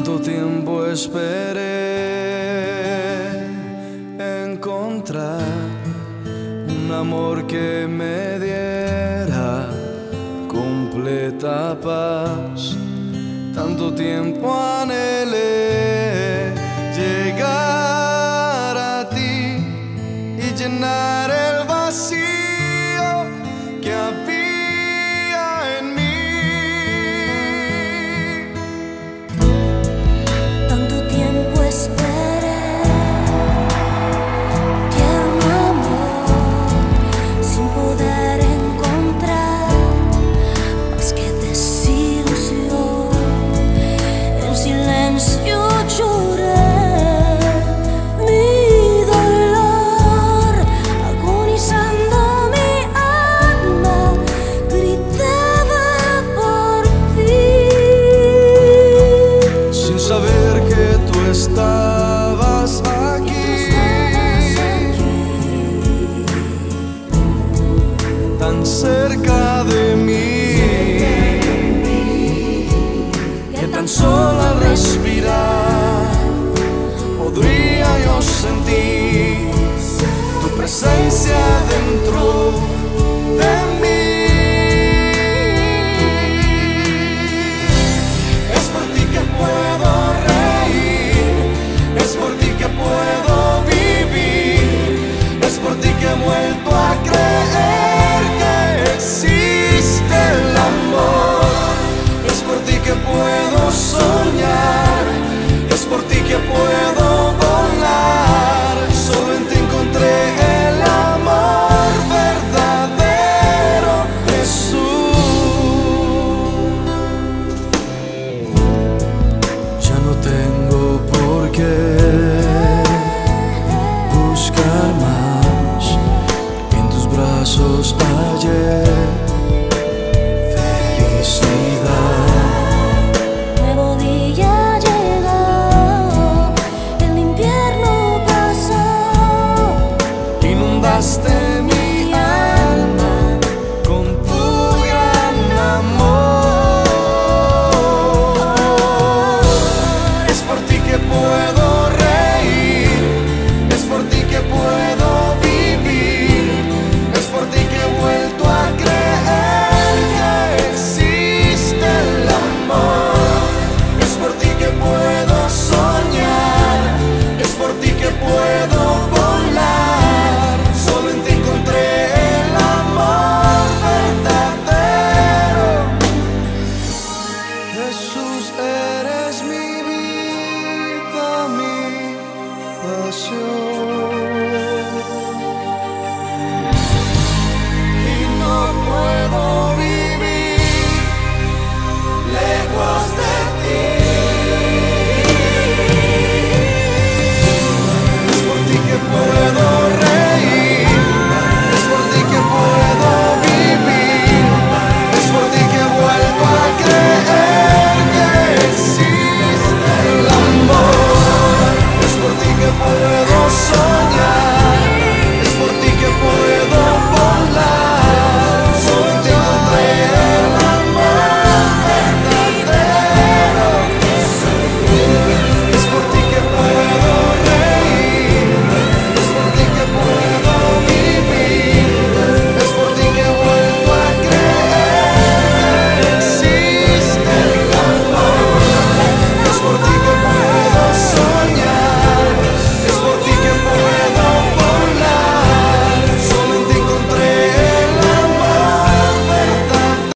Tanto tiempo esperé encontrar un amor que me diera completa paz. Tanto tiempo anhelé llegar a ti y llenar el vacío que había en mí. Tanto tiempo esperé tierno amor sin poder encontrar más que desilusión. En silencio lloré mi dolor, agonizando mi alma gritaba por ti. Sin saber que tú estabas aquí, tan cerca de mí, que tan solo al respirar podría yo sentir tu presencia dentro de mí. Es por ti que puedo reír, es por ti que puedo vivir, es por ti que he vuelto a creer que existe el amor, es por ti que puedo soñar, es por ti que puedo volar. Solo en ti encontré el amor verdadero, Jesús. Ya no tengo por qué buscar más, en tus brazos hallé felicidad. Nuevo día llegó, el invierno pasó. Inundaste mi alma con tu gran amor. Es por ti que puedo reír, es por ti que puedo vivir, es por ti que he vuelto a creer que existe el amor, es por ti que puedo soñar, es por ti que puedo volar. Solo en ti encontré el amor verdadero. Jesús, eres mi vida, mi pasión.